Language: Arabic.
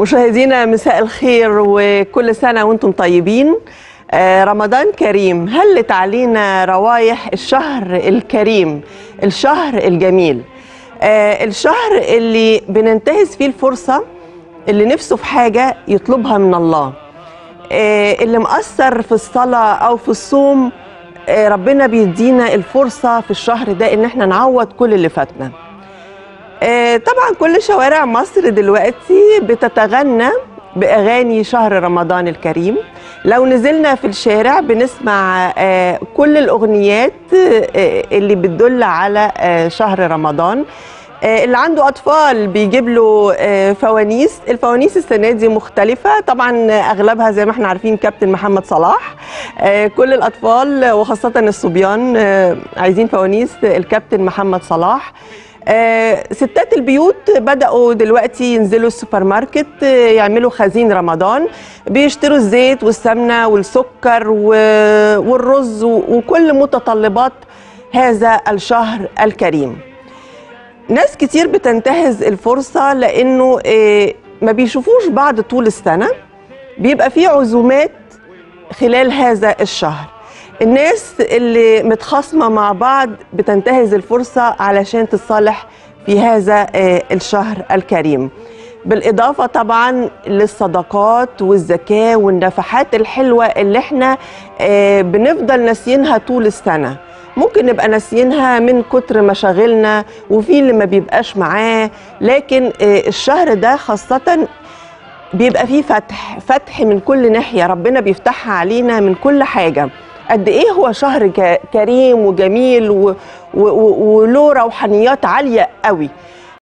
مشاهدينا مساء الخير وكل سنة وانتم طيبين. رمضان كريم، هلت علينا روايح الشهر الكريم، الشهر الجميل، الشهر اللي بننتهز فيه الفرصة، اللي نفسه في حاجة يطلبها من الله، اللي مقصر في الصلاة أو في الصوم، ربنا بيدينا الفرصة في الشهر ده إن احنا نعوض كل اللي فاتنا. طبعا كل شوارع مصر دلوقتي بتتغنى بأغاني شهر رمضان الكريم. لو نزلنا في الشارع بنسمع كل الأغنيات اللي بتدل على شهر رمضان. اللي عنده أطفال بيجيب له فوانيس. الفوانيس السنة دي مختلفة طبعا، أغلبها زي ما احنا عارفين كابتن محمد صلاح. كل الأطفال وخاصة الصبيان عايزين فوانيس الكابتن محمد صلاح. ستات البيوت بدأوا دلوقتي ينزلوا السوبر ماركت يعملوا خزين رمضان، بيشتروا الزيت والسمنة والسكر والرز وكل متطلبات هذا الشهر الكريم. ناس كتير بتنتهز الفرصة لأنه ما بيشوفوش بعض طول السنة، بيبقى فيه عزومات خلال هذا الشهر. الناس اللي متخاصمة مع بعض بتنتهز الفرصة علشان تتصالح في هذا الشهر الكريم، بالإضافة طبعا للصدقات والزكاة والنفحات الحلوة اللي احنا بنفضل ناسيينها طول السنة. ممكن نبقى ناسيينها من كتر مشاغلنا، وفي اللي ما بيبقاش معاه، لكن الشهر ده خاصة بيبقى فيه فتح من كل ناحية، ربنا بيفتحها علينا من كل حاجة. قد ايه هو شهر كريم وجميل وله روحانيات عالية قوي.